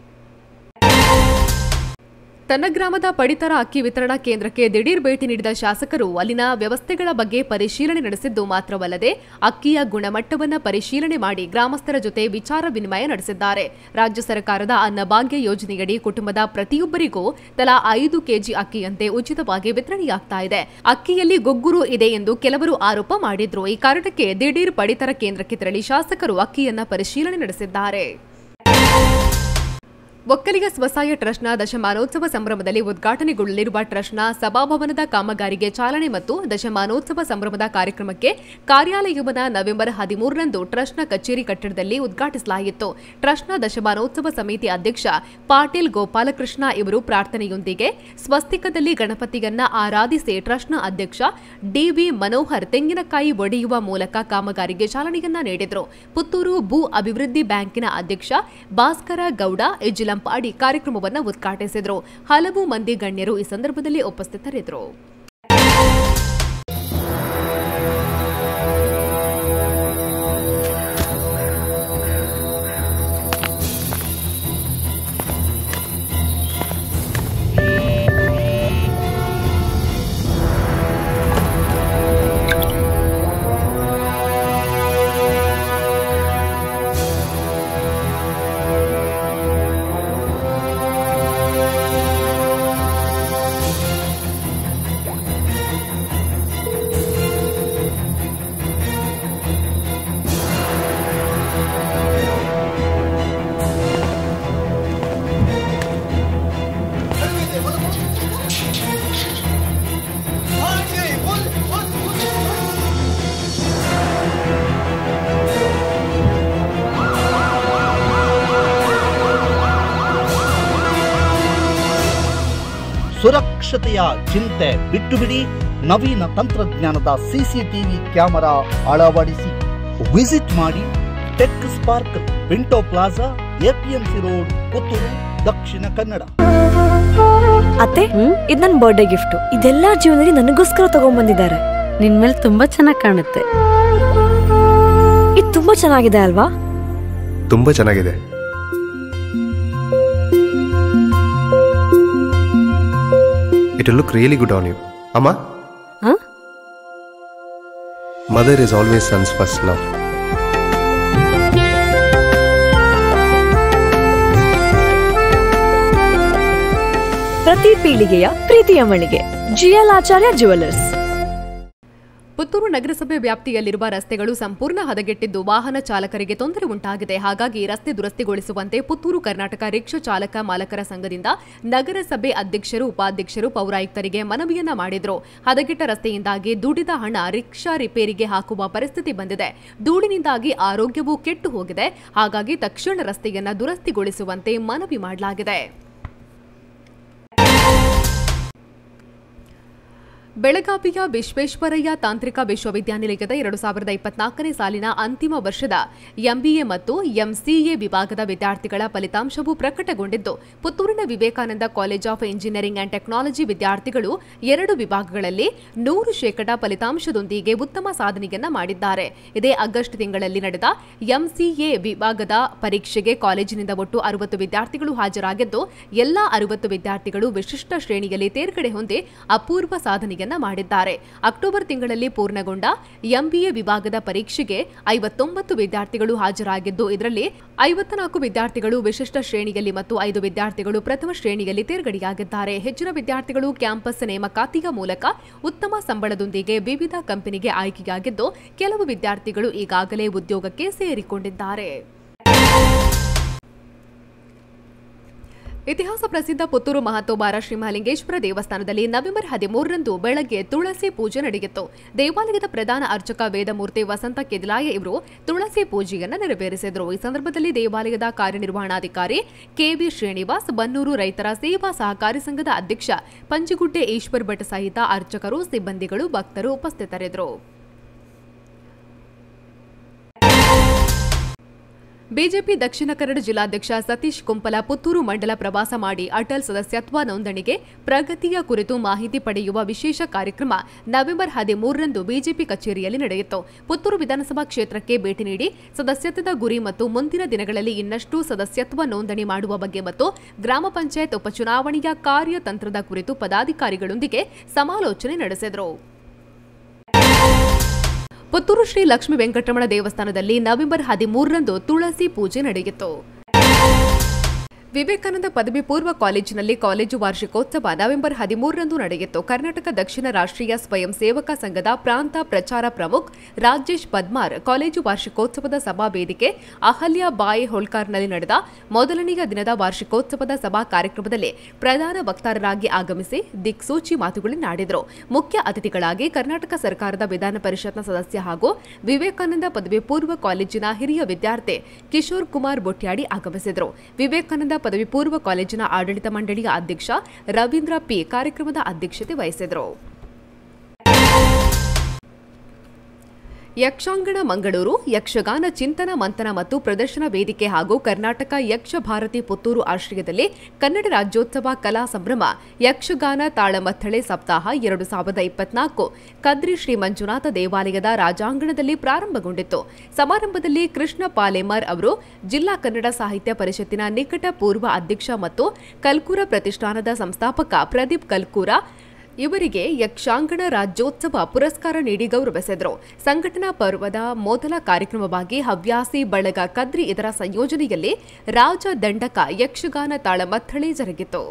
ತನ್ನ ಗ್ರಾಮದ ಪಡಿತರ ಅಕ್ಕಿ ವಿತರಣಾ ಕೇಂದ್ರಕ್ಕೆ ದಿಢೀರ್ ಭೇಟಿ ನೀಡಿದ ಶಾಸಕರು ಅಲ್ಲಿನ ವ್ಯವಸ್ಥೆಗಳ ಬಗ್ಗೆ ಪರಿಶೀಲನೆ ನಡೆಸಿದ್ದು ಮಾತ್ರವಲ್ಲದೆ ಅಕ್ಕಿಯ ಗುಣಮಟ್ಟವನ್ನು ಪರಿಶೀಲನೆ ಮಾಡಿ ಗ್ರಾಮಸ್ಥರ ಜೊತೆ ವಿಚಾರ ವಿನಿಮಯ ನಡೆಸಿದ್ದಾರೆ. ರಾಜ್ಯ ಸರ್ಕಾರದ ಅನ್ನಭಾಗ್ಯ ಯೋಜನೆಯಡಿ ಕುಟುಂಬದ ಪ್ರತಿಯೊಬ್ಬರಿಗೂ ತಲಾ 5 ಕೆಜಿ ಅಕ್ಕಿಯಂತೆ ಉಚಿತವಾಗಿ ವಿತರಣೆಯಾಗ್ತಾ ಇದೆ. ಅಕ್ಕಿಯಲ್ಲಿ ಗುಗ್ಗುರು ಇದೆ ಎಂದು ಕೆಲವರು ಆರೋಪ ಮಾಡಿದ್ರು. ಈ ಕಾರಣಕ್ಕೆ ದಿಢೀರ್ ಪಡಿತರ ಕೇಂದ್ರಕ್ಕೆ ತೆರಳಿ ಶಾಸಕರು ಅಕ್ಕಿಯನ್ನ ಪರಿಶೀಲನೆ ನಡೆಸಿದ್ದಾರೆ. ಒಕ್ಕಲಿಗ ಸ್ವಸಹಾಯ ಟ್ರಸ್ಟ್ನ ದಶಮಾನೋತ್ಸವ ಸಂಭ್ರಮದಲ್ಲಿ ಉದ್ಘಾಟನೆಗೊಳ್ಳಲಿರುವ ಟ್ರಸ್ಟ್ನ ಸಭಾಭವನದ ಕಾಮಗಾರಿಗೆ ಚಾಲನೆ ಮತ್ತು ದಶಮಾನೋತ್ಸವ ಸಂಭ್ರಮದ ಕಾರ್ಯಕ್ರಮಕ್ಕೆ ಕಾರ್ಯಾಲಯವನ್ನು ನವೆಂಬರ್ 13ರಂದು ಟ್ರಸ್ಟ್ನ ಕಚೇರಿ ಕಟ್ಟಡದಲ್ಲಿ ಉದ್ಘಾಟಿಸಲಾಯಿತು. ಟ್ರಸ್ಟ್ನ ದಶಮಾನೋತ್ಸವ ಸಮಿತಿ ಅಧ್ಯಕ್ಷ ಪಾಟೀಲ್ ಗೋಪಾಲಕೃಷ್ಣ ಇವರು ಪ್ರಾರ್ಥನೆಯೊಂದಿಗೆ ಸ್ವಸ್ತಿಕದಲ್ಲಿ ಗಣಪತಿಯನ್ನ ಆರಾಧಿಸಿ ಟ್ರಸ್ಟ್ನ ಅಧ್ಯಕ್ಷ ಡಿವಿ ಮನೋಹರ್ ತೆಂಗಿನಕಾಯಿ ಒಡೆಯುವ ಮೂಲಕ ಕಾಮಗಾರಿಗೆ ಚಾಲನೆಯನ್ನ ನೀಡಿದರು. ಪುತ್ತೂರು ಭೂ ಅಭಿವೃದ್ಧಿ ಬ್ಯಾಂಕಿನ ಅಧ್ಯಕ್ಷ ಭಾಸ್ಕರ ಗೌಡ ಪಾಡಿ ಕಾರ್ಯಕ್ರಮವನ್ನು ಉದ್ಘಾಟಿಸಿದರು. ಹಲವು ಮಂದಿ ಗಣ್ಯರು ಈ ಸಂದರ್ಭದಲ್ಲಿ ಉಪಸ್ಥಿತರಿದ್ದರು. ಸುರಕ್ಷತೆಯ ಚಿಂತೆ ಬಿಟ್ಟು ಬಿಡಿ, ನವೀನ ತಂತ್ರಜ್ಞಾನದ ಸಿಸಿಟಿವಿ ಕ್ಯಾಮೆರಾ ಅಳವಡಿಸಿ. ವಿಸಿಟ್ ಮಾಡಿ tech spark, Pinto plaza, APMC road, Puttur, Dakshina Kannada. ಅತ್ತೆ, ಇದು ನನ್ನ ಬರ್ಡೇ ಗಿಫ್ಟ್. ಇದೆಲ್ಲ ಜೀವನದಲ್ಲಿ ನನಗೋಸ್ಕರ ತಗೊಂಡ್ಬಂದಿದ್ದಾರೆ. ನಿನ್ ಮೇಲೆ ತುಂಬಾ ಚೆನ್ನಾಗಿ ಕಾಣುತ್ತೆ. ಇದು ತುಂಬಾ ಚೆನ್ನಾಗಿದೆ ಅಲ್ವಾ? ತುಂಬಾ ಚೆನ್ನಾಗಿದೆ. It will look really good on you. Amma? Huh? Mother is always son's first love. ಪ್ರತಿ ಪೀಳಿಗೆಯ ಪ್ರೀತಿಯ ಮಳಿಗೆ ಜಿಎಲ್ ಆಚಾರ್ಯ ಜ್ಯುವೆಲರ್ಸ್. ಪುತ್ತೂರು ನಗರಸಭೆ ವ್ಯಾಪ್ತಿಯಲ್ಲಿರುವ ರಸ್ತೆಗಳು ಸಂಪೂರ್ಣ ಹದಗೆಟ್ಟಿದ್ದು ವಾಹನ ಚಾಲಕರಿಗೆ ತೊಂದರೆ ಉಂಟಾಗಿದೆ. ಹಾಗಾಗಿ ರಸ್ತೆ ದುರಸ್ತಿಗೊಳಿಸುವಂತೆ ಪುತ್ತೂರು ಕರ್ನಾಟಕ ರಿಕ್ಷಾ ಚಾಲಕ ಮಾಲಕರ ಸಂಘದಿಂದ ನಗರಸಭೆ ಅಧ್ಯಕ್ಷರು, ಉಪಾಧ್ಯಕ್ಷರು, ಪೌರಾಯುಕ್ತರಿಗೆ ಮನವಿಯನ್ನ ಮಾಡಿದ್ರು. ಹದಗೆಟ್ಟ ರಸ್ತೆಯಿಂದಾಗಿ ದುಡಿದ ಹಣ ರಿಕ್ಷಾ ರಿಪೇರಿಗೆ ಹಾಕುವ ಪರಿಸ್ಥಿತಿ ಬಂದಿದೆ. ಧೂಳಿನಿಂದಾಗಿ ಆರೋಗ್ಯವೂ ಕೆಟ್ಟು ಹೋಗಿದೆ. ಹಾಗಾಗಿ ತಕ್ಷಣ ರಸ್ತೆಯನ್ನ ದುರಸ್ತಿಗೊಳಿಸುವಂತೆ ಮನವಿ ಮಾಡಲಾಗಿದೆ. ಬೆಳಗಾವಿಯ ವಿಶ್ವೇಶ್ವರಯ್ಯ ತಾಂತ್ರಿಕ ವಿಶ್ವವಿದ್ಯಾನಿಲಯದ 2024ನೇ ಸಾಲಿನ ಅಂತಿಮ ವರ್ಷದ ಎಂಬಿಎ ಮತ್ತು ಎಂಸಿಎ ವಿಭಾಗದ ವಿದ್ಯಾರ್ಥಿಗಳ ಫಲಿತಾಂಶವು ಪ್ರಕಟಗೊಂಡಿದ್ದು, ಪುತ್ತೂರಿನ Vivekananda college of engineering and technology ವಿದ್ಯಾರ್ಥಿಗಳು 2 ವಿಭಾಗಗಳಲ್ಲಿ 100% ಫಲಿತಾಂಶದೊಂದಿಗೆ ಉತ್ತಮ ಸಾಧನೆಯನ್ನ ಮಾಡಿದ್ದಾರೆ. ಇದೇ ಆಗಸ್ಟ್ ತಿಂಗಳಲ್ಲಿ ನಡೆದ ಎಂಸಿಎ ವಿಭಾಗದ ಪರೀಕ್ಷೆಗೆ ಕಾಲೇಜಿನಿಂದ ಒಟ್ಟು 60 ವಿದ್ಯಾರ್ಥಿಗಳು ಹಾಜರಾಗಿದ್ದು, ಎಲ್ಲಾ 60 ವಿದ್ಯಾರ್ಥಿಗಳು ವಿಶಿಷ್ಟ ಶ್ರೇಣಿಯಲ್ಲಿ ತೇರ್ಗಡೆ ಹೊಂದಿ ಅಪೂರ್ವ ಸಾಧನೆಯನ್ನು ಮಾಡಿದ್ದಾರೆ. ಅಕ್ಟೋಬರ್ ತಿಂಗಳಲ್ಲಿ ಪೂರ್ಣಗೊಂಡ ಎಂಬಿಎ ವಿಭಾಗದ ಪರೀಕ್ಷೆಗೆ 59 ವಿದ್ಯಾರ್ಥಿಗಳು ಹಾಜರಾಗಿದ್ದು, ಇದರಲ್ಲಿ 54 ವಿದ್ಯಾರ್ಥಿಗಳು ವಿಶಿಷ್ಟ ಶ್ರೇಣಿಯಲ್ಲಿ ಮತ್ತು 5 ವಿದ್ಯಾರ್ಥಿಗಳು ಪ್ರಥಮ ಶ್ರೇಣಿಯಲ್ಲಿ ತೇರ್ಗಡೆಯಾಗಿದ್ದಾರೆ. ಹೆಚ್ಚಿನ ವಿದ್ಯಾರ್ಥಿಗಳು ಕ್ಯಾಂಪಸ್ ನೇಮಕಾತಿಯ ಮೂಲಕ ಉತ್ತಮ ಸಂಬಳದೊಂದಿಗೆ ವಿವಿಧ ಕಂಪನಿಗೆ ಆಯ್ಕೆಯಾಗಿದ್ದು, ಕೆಲವು ವಿದ್ಯಾರ್ಥಿಗಳು ಈಗಾಗಲೇ ಉದ್ಯೋಗಕ್ಕೆ ಸೇರಿಕೊಂಡಿದ್ದಾರೆ. ಇತಿಹಾಸ ಪ್ರಸಿದ್ಧ ಪುತ್ತೂರು ಮಹತೋಬಾರ ಶ್ರೀ ಮಹಾಲಿಂಗೇಶ್ವರ ದೇವಸ್ಥಾನದಲ್ಲಿ ನವೆಂಬರ್ 13ರಂದು ಬೆಳಗ್ಗೆ ತುಳಸಿ ಪೂಜೆ ನಡೆಯಿತು. ದೇವಾಲಯದ ಪ್ರಧಾನ ಅರ್ಚಕ ವೇದಮೂರ್ತಿ ವಸಂತ ಕೆದಿಲಾಯ ಇವರು ತುಳಸಿ ಪೂಜೆಯನ್ನು ನೆರವೇರಿಸಿದರು. ಈ ಸಂದರ್ಭದಲ್ಲಿ ದೇವಾಲಯದ ಕಾರ್ಯನಿರ್ವಹಣಾಧಿಕಾರಿ ಕೆವಿ ಶ್ರೀನಿವಾಸ್, ಬನ್ನೂರು ರೈತರ ಸೇವಾ ಸಹಕಾರಿ ಸಂಘದ ಅಧ್ಯಕ್ಷ ಪಂಜಿಗುಡ್ಡೆ ಈಶ್ವರ್ ಭಟ್ ಸಹಿತ ಅರ್ಚಕರು, ಸಿಬ್ಬಂದಿಗಳು, ಭಕ್ತರು ಉಪಸ್ಥಿತರಿದ್ದರು. ಬಿಜೆಪಿ ದಕ್ಷಿಣ ಕನ್ನಡ ಜಿಲ್ಲಾಧ್ಯಕ್ಷ ಸತೀಶ್ ಕುಂಪಲ ಪುತ್ತೂರು ಮಂಡಲ ಪ್ರವಾಸ ಮಾಡಿ ಅಟಲ್ ಸದಸ್ಯತ್ವ ನೋಂದಣಿಗೆ ಪ್ರಗತಿಯ ಕುರಿತು ಮಾಹಿತಿ ಪಡೆಯುವ ವಿಶೇಷ ಕಾರ್ಯಕ್ರಮ ನವೆಂಬರ್ 13ರಂದು ಬಿಜೆಪಿ ಕಚೇರಿಯಲ್ಲಿ ನಡೆಯಿತು. ಪುತ್ತೂರು ವಿಧಾನಸಭಾ ಕ್ಷೇತ್ರಕ್ಕೆ ಭೇಟಿ ನೀಡಿ ಸದಸ್ಯತ್ವದ ಗುರಿ ಮತ್ತು ಮುಂದಿನ ದಿನಗಳಲ್ಲಿ ಇನ್ನಷ್ಟು ಸದಸ್ಯತ್ವ ನೋಂದಣಿ ಮಾಡುವ ಬಗ್ಗೆ ಮತ್ತು ಗ್ರಾಮ ಪಂಚಾಯತ್ ಉಪಚುನಾವಣೆಯ ಕಾರ್ಯತಂತ್ರದ ಕುರಿತು ಪದಾಧಿಕಾರಿಗಳೊಂದಿಗೆ ಸಮಾಲೋಚನೆ ನಡೆಸಿದರು. ಪುತ್ತೂರು ಶ್ರೀ ಲಕ್ಷ್ಮೀ ವೆಂಕಟರಮಣ ದೇವಸ್ಥಾನದಲ್ಲಿ ನವೆಂಬರ್ 13ರಂದು ತುಳಸಿ ಪೂಜೆ ನಡೆಯಿತು. ವಿವೇಕಾನಂದ ಪದವಿ ಪೂರ್ವ ಕಾಲೇಜಿನಲ್ಲಿ ಕಾಲೇಜು ವಾರ್ಷಿಕೋತ್ಸವ ನವೆಂಬರ್ 13ರಂದು ನಡೆಯಿತು. ಕರ್ನಾಟಕ ದಕ್ಷಿಣ ರಾಷ್ಟ್ರೀಯ ಸ್ವಯಂ ಸೇವಕ ಸಂಘದ ಪ್ರಾಂತ ಪ್ರಚಾರ ಪ್ರಮುಖ್ ರಾಜೇಶ್ ಪದ್ಮಾರ್ ಕಾಲೇಜು ವಾರ್ಷಿಕೋತ್ಸವದ ಸಭಾ ವೇದಿಕೆ ಅಹಲ್ಯ ಬಾಯಿ ಹೋಳ್ಕರ್ನಲ್ಲಿ ನಡೆದ ಮೊದಲನೆಯ ದಿನದ ವಾರ್ಷಿಕೋತ್ಸವದ ಸಭಾ ಕಾರ್ಯಕ್ರಮದಲ್ಲಿ ಪ್ರಧಾನ ವಕ್ತಾರರಾಗಿ ಆಗಮಿಸಿ ದಿಕ್ಸೂಚಿ ಮಾತುಗಳನ್ನಾಡಿದರು. ಮುಖ್ಯ ಅತಿಥಿಗಳಾಗಿ ಕರ್ನಾಟಕ ಸರ್ಕಾರದ ವಿಧಾನ ಪರಿಷತ್ನ ಸದಸ್ಯ ಹಾಗೂ ವಿವೇಕಾನಂದ ಪದವಿ ಪೂರ್ವ ಕಾಲೇಜಿನ ಹಿರಿಯ ವಿದ್ಯಾರ್ಥಿ ಕಿಶೋರ್ ಕುಮಾರ್ ಬೊಟ್ಯಾಡಿ ಆಗಮಿಸಿದರು. ವಿವೇಕಾನಂದ ಪದವಿ ಪೂರ್ವ ಕಾಲೇಜಿನ ಆಡಳಿತ ಮಂಡಳಿಯ ಅಧ್ಯಕ್ಷ ರವೀಂದ್ರ ಪಿ ಕಾರ್ಯಕ್ರಮದ ಅಧ್ಯಕ್ಷತೆ ವಹಿಸಿದರು. ಯಕ್ಷಾಂಗಣ ಮಂಗಳೂರು ಯಕ್ಷಗಾನ ಚಿಂತನ ಮಂಥನ ಮತ್ತು ಪ್ರದರ್ಶನ ವೇದಿಕೆ ಹಾಗೂ ಕರ್ನಾಟಕ ಯಕ್ಷ ಭಾರತಿ ಪುತ್ತೂರು ಆಶ್ರಯದಲ್ಲಿ ಕನ್ನಡ ರಾಜ್ಯೋತ್ಸವ ಕಲಾ ಸಂಭ್ರಮ ಯಕ್ಷಗಾನ ತಾಳಮಥಳೆ ಸಪ್ತಾಹ 2024 ಕದ್ರಿ ಶ್ರೀ ಮಂಜುನಾಥ ದೇವಾಲಯದ ರಾಜಾಂಗಣದಲ್ಲಿ ಪ್ರಾರಂಭಗೊಂಡಿತ್ತು. ಸಮಾರಂಭದಲ್ಲಿ ಕೃಷ್ಣ ಪಾಲೇಮರ್ ಅವರು ಜಿಲ್ಲಾ ಕನ್ನಡ ಸಾಹಿತ್ಯ ಪರಿಷತ್ತಿನ ನಿಕಟ ಪೂರ್ವ ಅಧ್ಯಕ್ಷ ಮತ್ತು ಕಲ್ಕೂರ ಪ್ರತಿಷ್ಠಾನದ ಸಂಸ್ಥಾಪಕ ಪ್ರದೀಪ್ ಕಲ್ಕೂರ ಇವರಿಗೆ ಯಕ್ಷಾಂಗಣ ರಾಜ್ಯೋತ್ಸವ ಪುರಸ್ಕಾರ ನೀಡಿ ಗೌರವಿಸಿದರು. ಸಂಘಟನಾ ಪರ್ವದ ಮೊದಲ ಕಾರ್ಯಕ್ರಮವಾಗಿ ಹವ್ಯಾಸಿ ಬಳಗ ಕದ್ರಿ ಇದರ ಸಂಯೋಜನೆಯಲ್ಲಿ ರಾಜ ದಂಡಕ ಯಕ್ಷಗಾನ ತಾಳಮಥಳೆ ಜರುಗಿತು.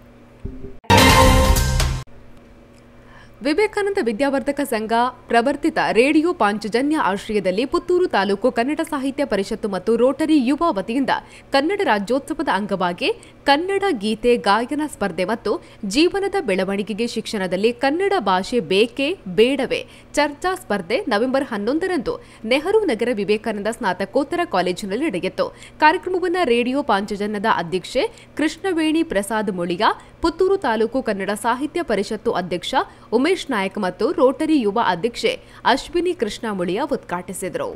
ವಿವೇಕಾನಂದ ವಿದ್ಯಾವರ್ಧಕ ಸಂಘ ಪ್ರವರ್ತಿತ ರೇಡಿಯೋ ಪಾಂಚಜನ್ಯ ಆಶ್ರಯದಲ್ಲಿ ಪುತ್ತೂರು ತಾಲೂಕು ಕನ್ನಡ ಸಾಹಿತ್ಯ ಪರಿಷತ್ತು ಮತ್ತು ರೋಟರಿ ಯುವ ವತಿಯಿಂದ ಕನ್ನಡ ರಾಜ್ಯೋತ್ಸವದ ಅಂಗವಾಗಿ ಕನ್ನಡ ಗೀತೆ ಗಾಯನ ಸ್ಪರ್ಧೆ ಮತ್ತು ಜೀವನದ ಬೆಳವಣಿಗೆಗೆ ಶಿಕ್ಷಣದಲ್ಲಿ ಕನ್ನಡ ಭಾಷೆ ಬೇಕೇ ಬೇಡವೇ ಚರ್ಚಾ ಸ್ಪರ್ಧೆ ನವೆಂಬರ್ 11ರಂದು ನೆಹರು ನಗರ ವಿವೇಕಾನಂದ ಸ್ನಾತಕೋತ್ತರ ಕಾಲೇಜಿನಲ್ಲಿ ನಡೆಯಿತು. ಕಾರ್ಯಕ್ರಮವನ್ನು ರೇಡಿಯೋ ಪಾಂಚಜನ್ಯದ ಅಧ್ಯಕ್ಷೆ ಕೃಷ್ಣವೇಣಿ ಪ್ರಸಾದ್ ಮುಳಿಯ, ಪುತ್ತೂರು ತಾಲೂಕು ಕನ್ನಡ ಸಾಹಿತ್ಯ ಪರಿಷತ್ತು ಅಧ್ಯಕ್ಷ ಉಮೇಶ್ ನಾಯಕ್ ಮತ್ತು ರೋಟರಿ ಯುವ ಅಧ್ಯಕ್ಷೆ ಅಶ್ವಿನಿ ಕೃಷ್ಣ ಮುಳಿಯ ಉದ್ಘಾಟಿಸಿದರು.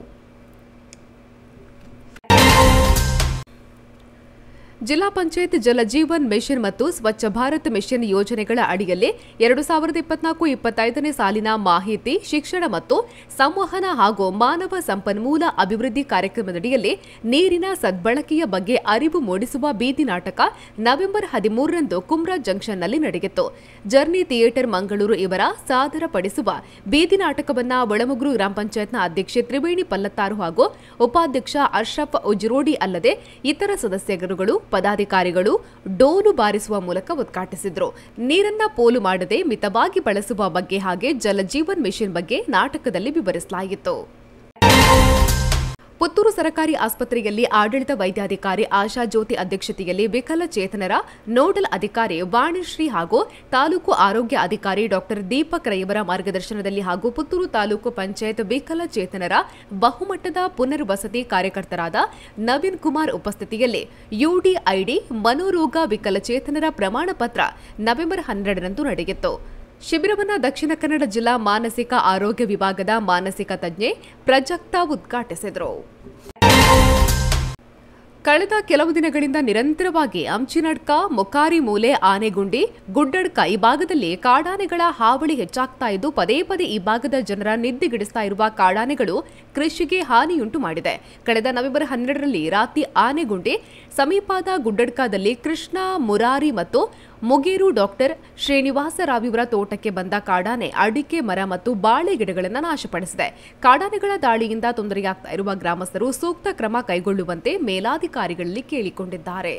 ಜಿಲ್ಲಾ ಪಂಚಾಯತ್ ಜಲಜೀವನ್ ಮಿಷನ್ ಮತ್ತು ಸ್ವಚ್ಛ ಭಾರತ್ ಮಿಷನ್ ಯೋಜನೆಗಳ ಅಡಿಯಲ್ಲಿ 2024-25ನೇ ಸಾಲಿನ ಮಾಹಿತಿ, ಶಿಕ್ಷಣ ಮತ್ತು ಸಂವಹನ ಹಾಗೂ ಮಾನವ ಸಂಪನ್ಮೂಲ ಅಭಿವೃದ್ಧಿ ಕಾರ್ಯಕ್ರಮದಡಿಯಲ್ಲಿ ನೀರಿನ ಸದ್ಬಳಕೆಯ ಬಗ್ಗೆ ಅರಿವು ಮೂಡಿಸುವ ಬೀದಿ ನಾಟಕ ನವೆಂಬರ್ 13ರಂದು ಕುಮ್ರಾ ಜಂಕ್ಷನ್ನಲ್ಲಿ ನಡೆಯಿತು. ಜರ್ನಿ ಥಿಯೇಟರ್ ಮಂಗಳೂರು ಇವರ ಸಾದರಪಡಿಸುವ ಬೀದಿ ನಾಟಕವನ್ನು ಒಳಮುಗ್ರು ಗ್ರಾಮ ಪಂಚಾಯತ್ನ ಅಧ್ಯಕ್ಷೆ ತ್ರಿವೇಣಿ ಪಲ್ಲತ್ತಾರು ಹಾಗೂ ಉಪಾಧ್ಯಕ್ಷ ಅಶ್ರಫ್ ಉಜ್ರೋಡಿ ಅಲ್ಲದೆ ಇತರ ಸದಸ್ಯರುಗಳು ಪದಾಧಿಕಾರಿಗಳು ಡೋಲು ಬಾರಿಸುವ ಮೂಲಕ ಉದ್ಘಾಟಿಸಿದರು. ನೀರನ್ನ ಪೋಲು ಮಾಡದೆ ಮಿತವಾಗಿ ಬಳಸುವ ಬಗ್ಗೆ ಹಾಗೆ ಜಲಜೀವನ್ ಮಿಷನ್ ಬಗ್ಗೆ ನಾಟಕದಲ್ಲಿ ವಿವರಿಸಲಾಯಿತು. ಪುತ್ತೂರು ಸರ್ಕಾರಿ ಆಸ್ಪತ್ರೆಯಲ್ಲಿ ಆಡಳಿತ ವೈದ್ಯಾಧಿಕಾರಿ ಆಶಾ ಜ್ಯೋತಿ ಅಧ್ಯಕ್ಷತೆಯಲ್ಲಿ ವಿಕಲಚೇತನರ ನೋಡಲ್ ಅಧಿಕಾರಿ ವಾಣಿಶ್ರೀ ಹಾಗೂ ತಾಲೂಕು ಆರೋಗ್ಯ ಅಧಿಕಾರಿ ಡಾಕ್ಟರ್ ದೀಪಕ್ ರೈಯವರ ಮಾರ್ಗದರ್ಶನದಲ್ಲಿ ಹಾಗೂ ಪುತ್ತೂರು ತಾಲೂಕು ಪಂಚಾಯತ್ ವಿಕಲಚೇತನರ ಬಹುಮಟ್ಟದ ಪುನರ್ವಸತಿ ಕಾರ್ಯಕರ್ತರಾದ ನವೀನ್ ಕುಮಾರ್ ಉಪಸ್ಥಿತಿಯಲ್ಲಿ ಯುಡಿಐಡಿ ಮನೋರೋಗ ವಿಕಲಚೇತನರ ಪ್ರಮಾಣ ಪತ್ರ ನವೆಂಬರ್ 12ರಂದು ನಡೆಯಿತು. ಶಿಬಿರವನ್ನು ದಕ್ಷಿಣ ಕನ್ನಡ ಜಿಲ್ಲಾ ಮಾನಸಿಕ ಆರೋಗ್ಯ ವಿಭಾಗದ ಮಾನಸಿಕ ತಜ್ಞೆ ಪ್ರಜಕ್ತಾ ಉದ್ಘಾಟಿಸಿದರು. ಕಳೆದ ಕೆಲವು ದಿನಗಳಿಂದ ನಿರಂತರವಾಗಿ ಅಂಚಿನಡ್ಕ, ಮೊಕಾರಿ ಮೂಲೆ, ಆನೆಗುಂಡಿ, ಗುಡ್ಡಡ್ಕ ಈ ಭಾಗದಲ್ಲಿ ಕಾಡಾನೆಗಳ ಹಾವಳಿ ಹೆಚ್ಚಾಗ್ತಾ ಇದ್ದು ಪದೇ ಪದೇ ಈ ಭಾಗದ ಜನರ ನಿದ್ದೆಗೆಡಿಸ್ತಾ ಇರುವ ಕಾಡಾನೆಗಳು ಕೃಷಿಗೆ ಹಾನಿಯುಂಟು ಮಾಡಿದೆ. ಕಳೆದ ನವೆಂಬರ್ 12ರಲ್ಲಿ ರಾತ್ರಿ ಆನೆಗುಂಡಿ ಸಮೀಪದ ಗುಡ್ಡಡ್ಕದಲ್ಲಿ ಕೃಷ್ಣ ಮುರಾರಿ ಮತ್ತು ಮುಗೇರು ಡಾಕ್ಟರ್ ಶ್ರೀನಿವಾಸ ರಾವಿಯವರ ತೋಟಕ್ಕೆ ಬಂದ ಕಾಡಾನೆ ಅಡಿಕೆ ಮರ ಮತ್ತು ಬಾಳೆ ಗಿಡಗಳನ್ನು ನಾಶಪಡಿಸಿದೆ. ಕಾಡಾನೆಗಳ ದಾಳಿಯಿಂದ ತೊಂದರೆಯಾಗ್ತಾ ಇರುವ ಗ್ರಾಮಸ್ಥರು ಸೂಕ್ತ ಕ್ರಮ ಕೈಗೊಳ್ಳುವಂತೆ ಮೇಲಾಧಿಕಾರಿಗಳಲ್ಲಿ ಕೇಳಿಕೊಂಡಿದ್ದಾರೆ.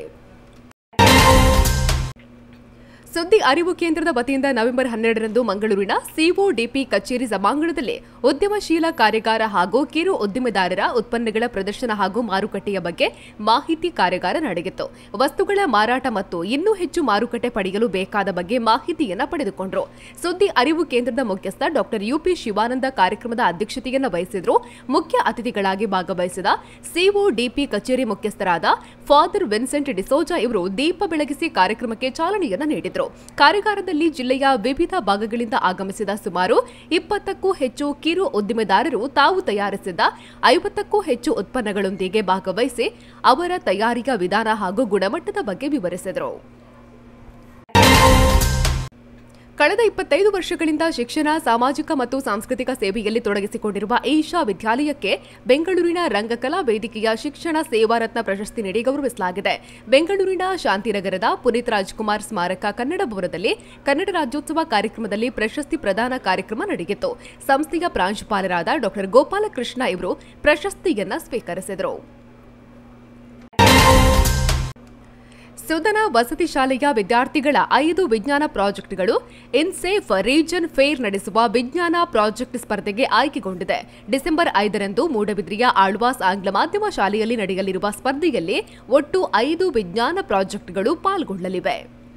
ಸುದ್ದಿ ಅರಿವು ಕೇಂದ್ರದ ವತಿಯಿಂದ ನವೆಂಬರ್ 12ರಂದು ಮಂಗಳೂರಿನ ಸಿಒಡಿಪಿ ಕಚೇರಿ ಸಭಾಂಗಣದಲ್ಲಿ ಉದ್ಯಮಶೀಲ ಕಾರ್ಯಾಗಾರ ಹಾಗೂ ಕಿರು ಉದ್ದಿಮೆದಾರರ ಉತ್ಪನ್ನಗಳ ಪ್ರದರ್ಶನ ಹಾಗೂ ಮಾರುಕಟ್ಟೆಯ ಬಗ್ಗೆ ಮಾಹಿತಿ ಕಾರ್ಯಾಗಾರ ನಡೆಯಿತು. ವಸ್ತುಗಳ ಮಾರಾಟ ಮತ್ತು ಇನ್ನೂ ಹೆಚ್ಚು ಮಾರುಕಟ್ಟೆ ಪಡೆಯಲು ಬೇಕಾದ ಬಗ್ಗೆ ಮಾಹಿತಿಯನ್ನು ಪಡೆದುಕೊಂಡರು. ಸುದ್ದಿ ಅರಿವು ಕೇಂದ್ರದ ಮುಖ್ಯಸ್ಥ ಡಾಕ್ಟರ್ ಯುಪಿ ಶಿವಾನಂದ ಕಾರ್ಯಕ್ರಮದ ಅಧ್ಯಕ್ಷತೆಯನ್ನು ವಹಿಸಿದರು. ಮುಖ್ಯ ಅತಿಥಿಗಳಾಗಿ ಭಾಗವಹಿಸಿದ ಸಿಒಡಿಪಿ ಕಚೇರಿ ಮುಖ್ಯಸ್ಥರಾದ ಫಾದರ್ ವಿನ್ಸೆಂಟ್ ಡಿಸೋಜಾ ಇವರು ದೀಪ ಬೆಳಗಿಸಿ ಕಾರ್ಯಕ್ರಮಕ್ಕೆ ಚಾಲನೆಯನ್ನು ನೀಡಿದರು. ಕಾರ್ಯಾಗಾರದಲ್ಲಿ ಜಿಲ್ಲೆಯ ವಿವಿಧ ಭಾಗಗಳಿಂದ ಆಗಮಿಸಿದ ಸುಮಾರು 20ಕ್ಕೂ ಹೆಚ್ಚು ಕಿರು ಉದ್ದಿಮೆದಾರರು ತಾವು ತಯಾರಿಸಿದ 50ಕ್ಕೂ ಹೆಚ್ಚು ಉತ್ಪನ್ನಗಳೊಂದಿಗೆ ಭಾಗವಹಿಸಿ ಅವರ ತಯಾರಿಕಾ ವಿಧಾನ ಹಾಗೂ ಗುಣಮಟ್ಟದ ಬಗ್ಗೆ ವಿವರಿಸಿದರು. ಕಳೆದ 25 ವರ್ಷಗಳಿಂದ ಶಿಕ್ಷಣ, ಸಾಮಾಜಿಕ ಮತ್ತು ಸಾಂಸ್ಕೃತಿಕ ಸೇವೆಯಲ್ಲಿ ತೊಡಗಿಸಿಕೊಂಡಿರುವ ಈಶಾ ವಿದ್ಯಾಲಯಕ್ಕೆ ಬೆಂಗಳೂರಿನ ರಂಗಕಲಾ ವೇದಿಕೆಯ ಶಿಕ್ಷಣ ಸೇವಾರತ್ನ ಪ್ರಶಸ್ತಿ ನೀಡಿ ಗೌರವಿಸಲಾಗಿದೆ. ಬೆಂಗಳೂರಿನ ಶಾಂತಿನಗರದ ಪುನೀತ್ ರಾಜ್ಕುಮಾರ್ ಸ್ಮಾರಕ ಕನ್ನಡ ಭವನದಲ್ಲಿ ಕನ್ನಡ ರಾಜ್ಯೋತ್ಸವ ಕಾರ್ಯಕ್ರಮದಲ್ಲಿ ಪ್ರಶಸ್ತಿ ಪ್ರದಾನ ಕಾರ್ಯಕ್ರಮ ನಡೆಯಿತು. ಸಂಸ್ಥೆಯ ಪ್ರಾಂಶುಪಾಲರಾದ ಡಾಕ್ಟರ್ ಗೋಪಾಲಕೃಷ್ಣ ಇವರು ಪ್ರಶಸ್ತಿಯನ್ನು ಸ್ವೀಕರಿಸಿದರು. ಸುದನ ವಸತಿ ಶಾಲೆಯ ವಿದ್ಯಾರ್ಥಿಗಳ 5 ವಿಜ್ಞಾನ ಪ್ರಾಜೆಕ್ಟ್ಗಳು ಇನ್ಸೇಫ್ ರೀಜನ್ ಫೇರ್ ನಡೆಸುವ ವಿಜ್ಞಾನ ಪ್ರಾಜೆಕ್ಟ್ ಸ್ಪರ್ಧೆಗೆ ಆಯ್ಕೆಗೊಂಡಿದೆ. ಡಿಸೆಂಬರ್ 5ರಂದು ಮೂಡಬಿದ್ರಿಯ ಆಳ್ವಾಸ್ ಆಂಗ್ಲ ಮಾಧ್ಯಮ ಶಾಲೆಯಲ್ಲಿ ನಡೆಯಲಿರುವ ಸ್ಪರ್ಧೆಯಲ್ಲಿ ಒಟ್ಟು 5 ವಿಜ್ಞಾನ ಪ್ರಾಜೆಕ್ಟ್ಗಳು ಪಾಲ್ಗೊಳ್ಳಲಿವೆ.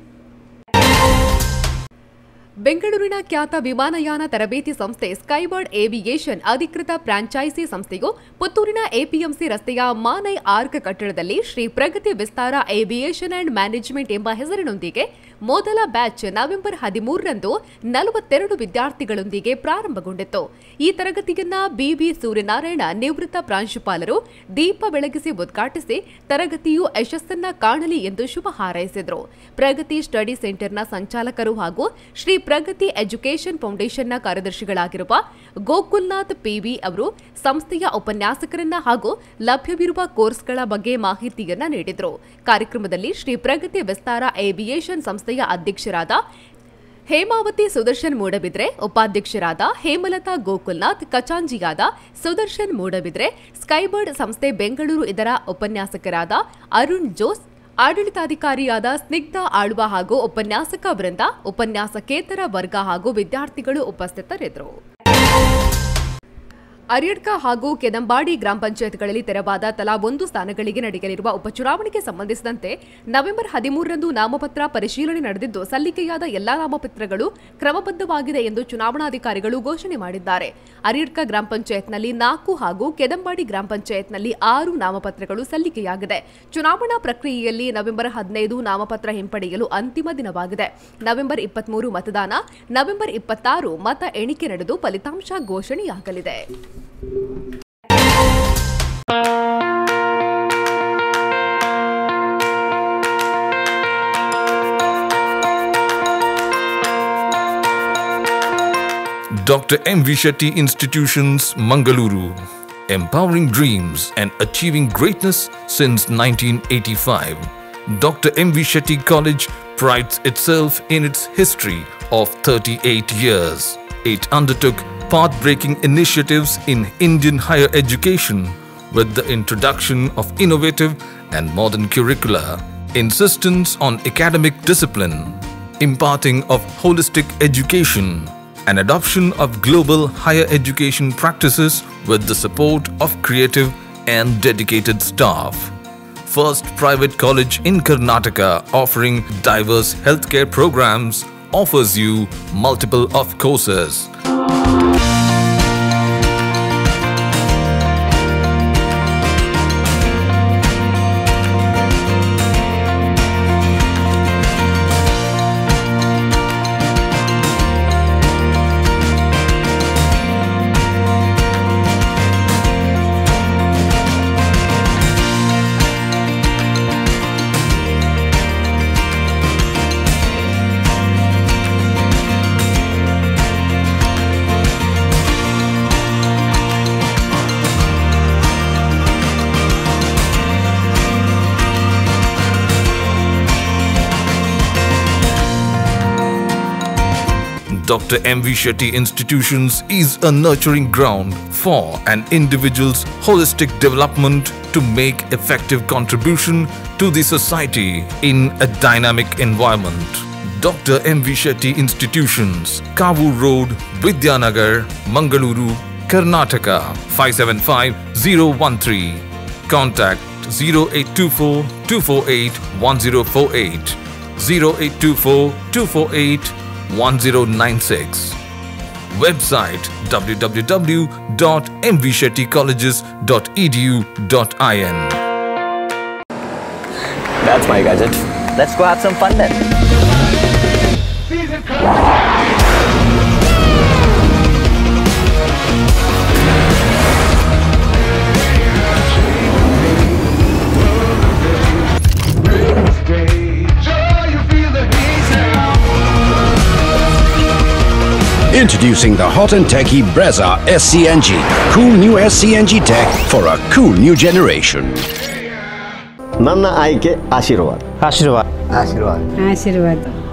ಬೆಂಗಳೂರಿನ ಖ್ಯಾತ ವಿಮಾನಯಾನ ತರಬೇತಿ ಸಂಸ್ಥೆ ಸ್ಕೈಬರ್ಡ್ ಏವಿಯೇಷನ್ ಅಧಿಕೃತ ಫ್ರಾಂಚೈಸಿ ಸಂಸ್ಥೆಯು ಪುತ್ತೂರಿನ ಎಪಿಎಂಸಿ ರಸ್ತೆಯ ಮಾನೈ ಆರ್ಕ್ ಕಟ್ಟಡದಲ್ಲಿ Shri Pragati Vistara aviation and management ಎಂಬ ಹೆಸರಿನೊಂದಿಗೆ ಮೊದಲ ಬ್ಯಾಚ್ ನವೆಂಬರ್ 13ರಂದು 42 ವಿದ್ಯಾರ್ಥಿಗಳೊಂದಿಗೆ ಪ್ರಾರಂಭಗೊಂಡಿತ್ತು. ಈ ತರಗತಿಯನ್ನ ಬಿವಿ ಸೂರ್ಯನಾರಾಯಣ ನಿವೃತ್ತ ಪ್ರಾಂಶುಪಾಲರು ದೀಪ ಬೆಳಗಿಸಿ ಉದ್ಘಾಟಿಸಿ ತರಗತಿಯು ಯಶಸ್ಸನ್ನ ಕಾಣಲಿ ಎಂದು ಶುಭ ಹಾರೈಸಿದರು. ಪ್ರಗತಿ ಸ್ಟಡಿ ಸೆಂಟರ್ನ ಸಂಚಾಲಕರು ಹಾಗೂ ಶ್ರೀ ಪ್ರಗತಿ ಎಜುಕೇಷನ್ ಫೌಂಡೇಶನ್ನ ಕಾರ್ಯದರ್ಶಿಗಳಾಗಿರುವ ಗೋಕುಲ್ನಾಥ್ ಪಿವಿ ಅವರು ಸಂಸ್ಥೆಯ ಉಪನ್ಯಾಸಕರನ್ನ ಹಾಗೂ ಲಭ್ಯವಿರುವ ಕೋರ್ಸ್ಗಳ ಬಗ್ಗೆ ಮಾಹಿತಿಯನ್ನ ನೀಡಿದರು. ಕಾರ್ಯಕ್ರಮದಲ್ಲಿ ಶ್ರೀ ಪ್ರಗತಿ ವಿಸ್ತಾರ ಏವಿಯೇಷನ್ ಸಂಸ್ಥೆಯ ಅಧ್ಯಕ್ಷರಾದ ಹೇಮಾವತಿ ಸುದರ್ಶನ್ ಮೂಡಬಿದ್ರೆ, ಉಪಾಧ್ಯಕ್ಷರಾದ ಹೇಮಲತಾ ಗೋಕುಲ್ನಾಥ್, ಖಚಾಂಜಿಯಾದ ಸುದರ್ಶನ್ ಮೂಡಬಿದ್ರೆ, ಸ್ಕೈಬರ್ಡ್ ಸಂಸ್ಥೆ ಬೆಂಗಳೂರು ಇದರ ಉಪನ್ಯಾಸಕರಾದ ಅರುಣ್ ಜೋಸ್, ಆಡಳಿತಾಧಿಕಾರಿಯಾದ ಸ್ನಿಗ್ಧ ಆಳ್ವ ಹಾಗೂ ಉಪನ್ಯಾಸಕ ವೃಂದ, ಉಪನ್ಯಾಸಕೇತರ ವರ್ಗ ಹಾಗೂ ವಿದ್ಯಾರ್ಥಿಗಳು ಉಪಸ್ಥಿತರಿದ್ದರು. ಅರಿಯಡ್ಕ ಹಾಗೂ ಕೆದಂಬಾಡಿ ಗ್ರಾಮ ಪಂಚಾಯತ್ಗಳಲ್ಲಿ ತೆರವಾದ ತಲಾ 1 ಸ್ಥಾನಗಳಿಗೆ ನಡೆಯಲಿರುವ ಉಪಚುನಾವಣೆಗೆ ಸಂಬಂಧಿಸಿದಂತೆ ನವೆಂಬರ್ 13ರಂದು ನಾಮಪತ್ರ ಪರಿಶೀಲನೆ ನಡೆದಿದ್ದು, ಸಲ್ಲಿಕೆಯಾದ ಎಲ್ಲಾ ನಾಮಪತ್ರಗಳು ಕ್ರಮಬದ್ಧವಾಗಿದೆ ಎಂದು ಚುನಾವಣಾಧಿಕಾರಿಗಳು ಘೋಷಣೆ ಮಾಡಿದ್ದಾರೆ. ಅರಿಯಡ್ಕ ಗ್ರಾಮ ಪಂಚಾಯತ್ನಲ್ಲಿ 4 ಹಾಗೂ ಕೆದಂಬಾಡಿ ಗ್ರಾಮ ಪಂಚಾಯತ್ನಲ್ಲಿ 6 ನಾಮಪತ್ರಗಳು ಸಲ್ಲಿಕೆಯಾಗಿದೆ. ಚುನಾವಣಾ ಪ್ರಕ್ರಿಯೆಯಲ್ಲಿ ನವೆಂಬರ್ 15 ನಾಮಪತ್ರ ಹಿಂಪಡೆಯಲು ಅಂತಿಮ ದಿನವಾಗಿದೆ. ನವೆಂಬರ್ 23 ಮತದಾನ, ನವೆಂಬರ್ 26 ಮತ ಎಣಿಕೆ ನಡೆದು ಫಲಿತಾಂಶ ಘೋಷಣೆಯಾಗಲಿದೆ. Dr. M.V. Shetty Institutions, Mangaluru. Empowering dreams and achieving greatness since 1985. Dr. M.V. Shetty College prides itself in its history of 38 years. It undertook path-breaking initiatives in Indian higher education with the introduction of innovative and modern curricula, insistence on academic discipline, imparting of holistic education, and adoption of global higher education practices with the support of creative and dedicated staff. First private college in Karnataka offering diverse healthcare programs, offers you multiple of courses. Dr. M.V. Shetty Institutions is a nurturing ground for an individual's holistic development to make effective contribution to the society in a dynamic environment. Dr. M.V. Shetty Institutions, Kavur Road, Vidyanagar, Mangaluru, Karnataka, 575013. Contact 0824 248 1048, 0824 248 1096. Website www.mvshettycolleges.edu.in. That's my gadget. Let's go have some fun then. Introducing the hot and techy Brezza SCNG. Cool new SCNG tech for a cool new generation. ನನ್ನ ಆಯ್ಕೆ ಆಶೀರ್ವಾದ್. ಆಶೀರ್ವಾದ್.